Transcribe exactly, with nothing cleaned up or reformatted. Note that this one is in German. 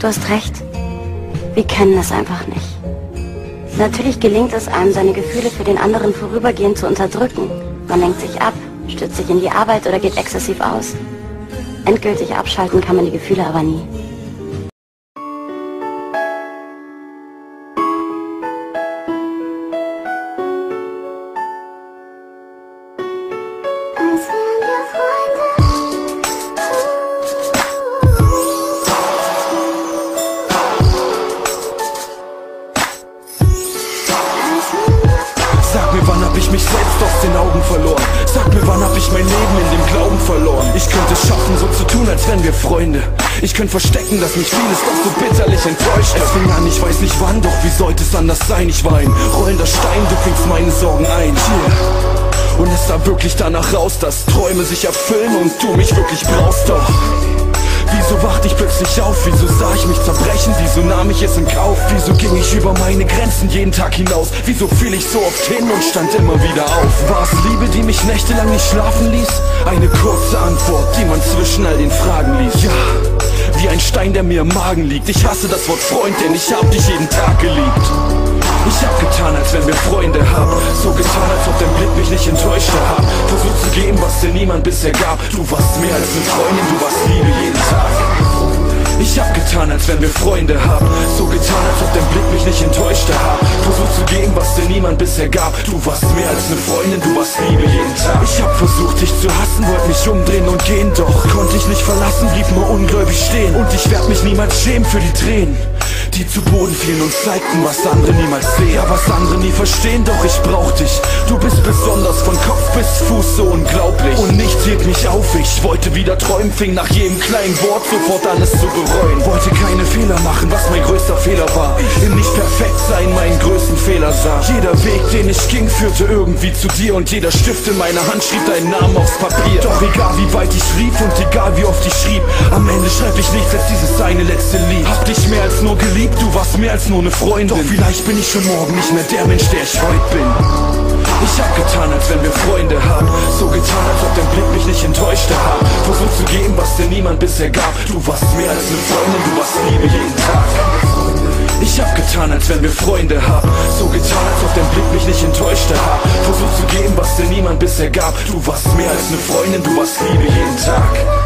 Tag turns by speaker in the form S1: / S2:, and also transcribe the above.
S1: Du hast recht. Wir kennen es einfach nicht. Natürlich gelingt es einem, seine Gefühle für den anderen vorübergehend zu unterdrücken. Man lenkt sich ab, stürzt sich in die Arbeit oder geht exzessiv aus. Endgültig abschalten kann man die Gefühle aber nie.
S2: Sag mir, wann hab ich mich selbst aus den Augen verloren? Sag mir, wann hab ich mein Leben in dem Glauben verloren? Ich könnte es schaffen, so zu tun, als wären wir Freunde. Ich könnte verstecken, dass mich vieles doch so bitterlich enttäuscht hat. Es fing an, ich weiß nicht wann, doch wie sollte es anders sein? Ich war ein rollender Stein, du fängst meine Sorgen ein. Yeah. Und es sah wirklich danach raus, dass Träume sich erfüllen und du mich wirklich brauchst. Doch wieso wachte ich plötzlich auf? Wieso sah ich mich zerbrechen? Wieso nahm ich es in Kauf? Wieso ging ich über meine Grenzen jeden Tag hinaus? Wieso fiel ich so oft hin und stand immer wieder auf? War es Liebe, die mich nächtelang nicht schlafen ließ? Eine kurze Antwort, die man zwischen all den Fragen ließ. Ja, wie ein Stein, der mir im Magen liegt. Ich hasse das Wort Freund, denn ich hab dich jeden Tag geliebt. Ich hab getan, als wenn wir Freunde haben. So getan, als ob dein Blick mich nicht enttäuscht hat. Versucht zu geben, was dir niemand bisher gab. Du warst mehr als eine Freundin, du warst Liebe jeden Tag. Ich hab getan, als wenn wir Freunde haben. So getan, als ob dein Blick mich nicht enttäuscht hat. Versucht zu geben, was dir niemand bisher gab. Du warst mehr als eine Freundin, du warst Liebe jeden Tag. Ich hab versucht, dich zu hassen, wollte mich umdrehen und gehen. Doch konnte ich nicht verlassen, blieb nur ungläubig stehen. Und ich werd mich niemals schämen für die Tränen, die zu Boden fielen und zeigten, was andere niemals sehen. Ja, was andere nie verstehen, doch ich brauch dich. Du bist besonders, von Kopf bis Fuß so unglaublich. Und nichts hielt mich auf, ich wollte wieder träumen, fing nach jedem kleinen Wort sofort alles zu bereuen. Wollte keine Fehler machen, was mein größter Fehler war. Im nicht perfekt sein meinen größten Fehler sah. Jeder Weg, den ich ging, führte irgendwie zu dir. Und jeder Stift in meiner Hand schrieb deinen Namen aufs Papier. Doch egal wie weit ich rief und egal wie oft ich schrieb, am Ende schreib ich nichts als dieses eine letzte Lied. Hab dich mehr als nur geliebt, du warst mehr als nur eine Freundin. Doch vielleicht bin ich schon morgen nicht mehr der Mensch, der ich heute bin. Ich hab getan, als wenn wir Freunde haben. So getan, als ob dein Blick mich nicht enttäuscht hat. Versucht zu geben, was dir niemand bisher gab. Du warst mehr als eine Freundin, du warst Liebe jeden Tag. Ich hab getan, als wenn wir Freunde haben. So getan, als ob dein Blick mich nicht enttäuscht hat. Versucht zu geben, was dir niemand bisher gab. Du warst mehr als eine Freundin, du warst Liebe jeden Tag.